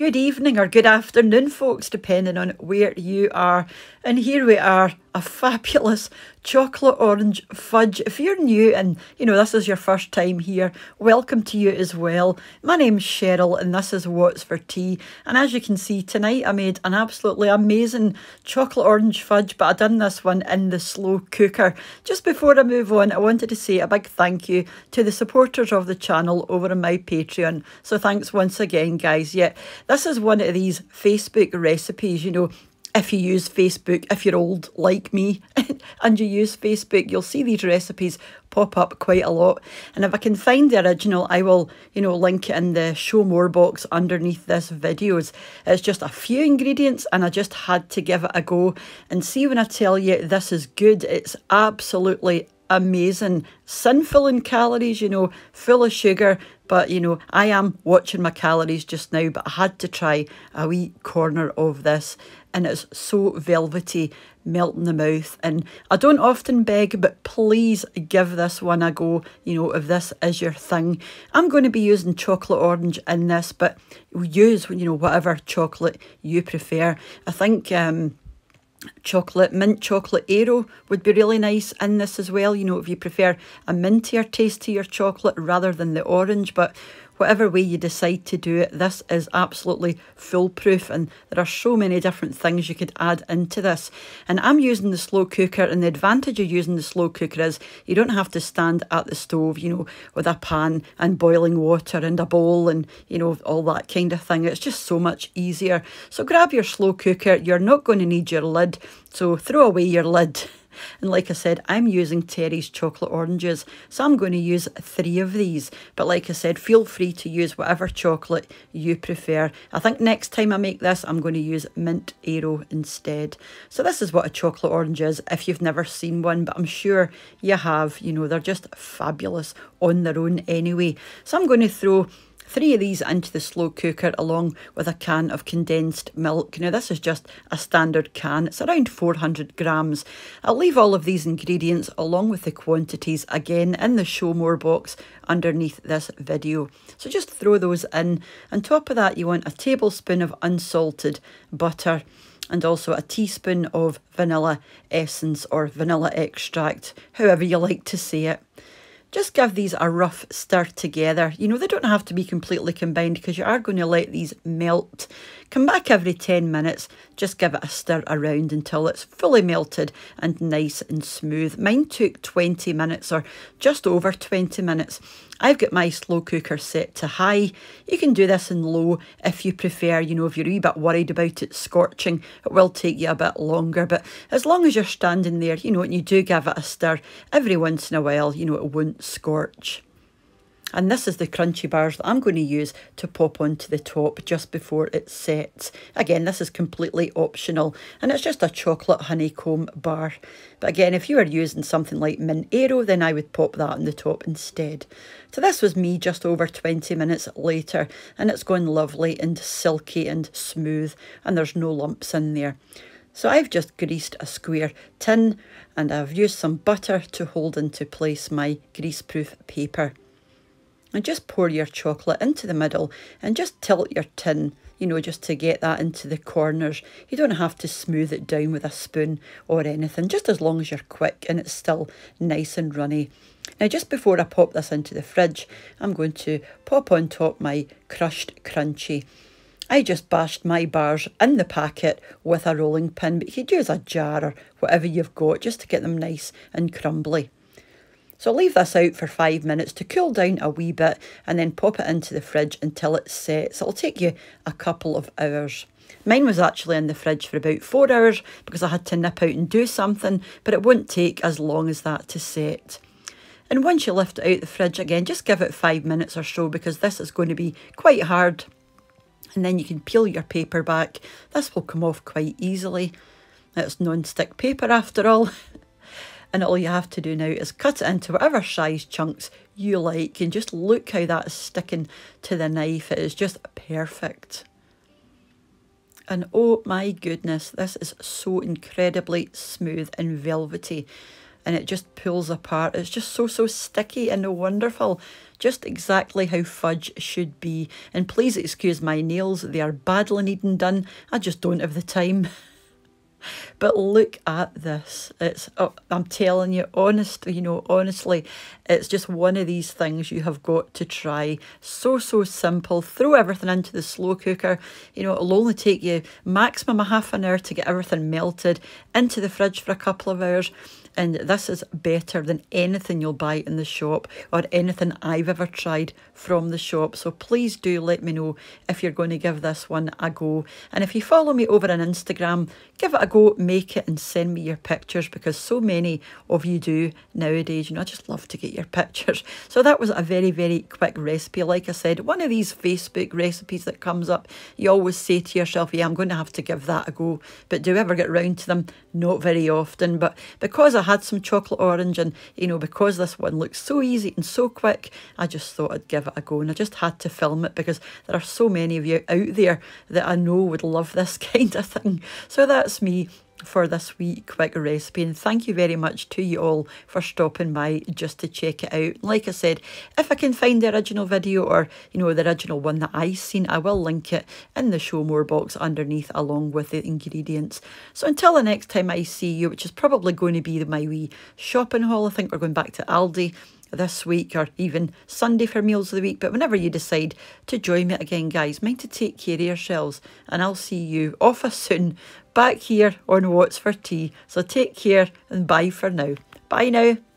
Good evening or good afternoon, folks, depending on where you are. And here we are, a fabulous chocolate orange fudge. If you're new and, this is your first time here, welcome to you as well. My name's Cheryl and this is What's for Tea. And as you can see, tonight I made an absolutely amazing chocolate orange fudge, but I done this one in the slow cooker. Just before I move on, I wanted to say a big thank you to the supporters of the channel over on my Patreon. So thanks once again, guys. Yeah, this is one of these Facebook recipes, if you use Facebook, if you're old like me and you use Facebook, you'll see these recipes pop up quite a lot. And if I can find the original, I will, link it in the show more box underneath this videos. It's just a few ingredients and I just had to give it a go. And see, when I tell you this is good, it's absolutely amazing. Sinful in calories, full of sugar. But, I am watching my calories just now, but I had to try a wee corner of this. And it's so velvety, melt in the mouth. And I don't often beg, but please give this one a go, if this is your thing. I'm going to be using chocolate orange in this, but use, whatever chocolate you prefer. I think mint chocolate Aero would be really nice in this as well, if you prefer a mintier taste to your chocolate rather than the orange. But whatever way you decide to do it, this is absolutely foolproof, and there are so many different things you could add into this. And I'm using the slow cooker, and the advantage of using the slow cooker is you don't have to stand at the stove, with a pan and boiling water and a bowl and, all that kind of thing. It's just so much easier. So grab your slow cooker. You're not going to need your lid, so throw away your lid. And like I said, I'm using Terry's chocolate oranges, so I'm going to use 3 of these. But like I said, feel free to use whatever chocolate you prefer. I think next time I make this, I'm going to use mint Aero instead. So this is what a chocolate orange is, if you've never seen one, but I'm sure you have. They're just fabulous on their own anyway. So I'm going to throw 3 of these into the slow cooker along with a can of condensed milk. Now this is just a standard can. It's around 400 grams. I'll leave all of these ingredients along with the quantities again in the show more box underneath this video. So just throw those in. On top of that, you want a tablespoon of unsalted butter and also a teaspoon of vanilla essence or vanilla extract, however you like to say it. Just give these a rough stir together. They don't have to be completely combined because you are going to let these melt. Come back every 10 minutes. Just give it a stir around until it's fully melted and nice and smooth. Mine took 20 minutes or just over 20 minutes. I've got my slow cooker set to high. You can do this in low if you prefer. if you're a wee bit worried about it scorching, it will take you a bit longer. But as long as you're standing there, and you do give it a stir every once in a while, it won't scorch. And this is the crunchy bars that I'm going to use to pop onto the top just before it sets. Again, this is completely optional and it's just a chocolate honeycomb bar. But again, if you were using something like mint Aero, then I would pop that on the top instead. So this was me just over 20 minutes later, and it's gone lovely and silky and smooth, and there's no lumps in there. So I've just greased a square tin and I've used some butter to hold into place my greaseproof paper. And just pour your chocolate into the middle and just tilt your tin, just to get that into the corners. You don't have to smooth it down with a spoon or anything, just as long as you're quick and it's still nice and runny. Now, just before I pop this into the fridge, I'm going to pop on top my Crushed Crunchie. I just bashed my bars in the packet with a rolling pin, but you could use a jar or whatever you've got just to get them nice and crumbly. So I'll leave this out for 5 minutes to cool down a wee bit and then pop it into the fridge until it sets. It'll take you a couple of hours. Mine was actually in the fridge for about 4 hours because I had to nip out and do something, but it won't take as long as that to set. And once you lift it out the fridge again, just give it 5 minutes or so because this is going to be quite hard. And then you can peel your paper back. This will come off quite easily. It's non-stick paper after all. And all you have to do now is cut it into whatever size chunks you like. And just look how that is sticking to the knife. It is just perfect. And oh my goodness, this is so incredibly smooth and velvety. and it just pulls apart. It's just so, so sticky and wonderful. Just exactly how fudge should be. And please excuse my nails, they are badly needing done. I just don't have the time. But look at this. It's, oh, I'm telling you, honestly, it's just one of these things you have got to try. So, so simple. Throw everything into the slow cooker. You know, it'll only take you maximum a half an hour to get everything melted, into the fridge for a couple of hours. And this is better than anything you'll buy in the shop or anything I've ever tried from the shop. So please do let me know if you're going to give this one a go. And if you follow me over on Instagram, give it a go, make it and send me your pictures, because so many of you do nowadays. You know, I just love to get your pictures. So that was a very, very quick recipe. Like I said, one of these Facebook recipes that comes up, you always say to yourself, yeah, I'm going to have to give that a go. But do I ever get round to them? Not very often. But because I had some chocolate orange, and you know, because this one looks so easy and so quick, I just thought I'd give it a go, and I just had to film it because there are so many of you out there that I know would love this kind of thing. So that's me for this wee quick recipe, and thank you very much to you all for stopping by just to check it out. Like I said, if I can find the original video, or you know, the original one that I seen, I will link it in the show more box underneath along with the ingredients. So until the next time I see you, which is probably going to be my wee shopping haul. I think we're going back to Aldi this week, or even Sunday for meals of the week, but whenever you decide to join me again, guys, mind to take care of yourselves, and I'll see you off us soon back here on What's for Tea. So take care and bye for now. Bye now.